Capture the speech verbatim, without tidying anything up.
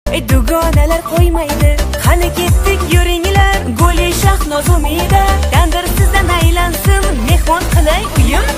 ey dugonalar qo'ymaydi. Qani ketdik yuringlar, Guli Shahnoz Umida. Tandir sizdan aylansin, mehmon qilay uyim.